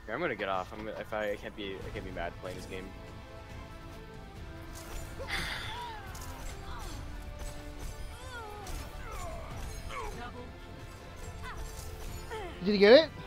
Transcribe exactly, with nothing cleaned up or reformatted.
Here, I'm gonna get off. I'm if I, I can't be I can't be mad playing this game. Did you get it?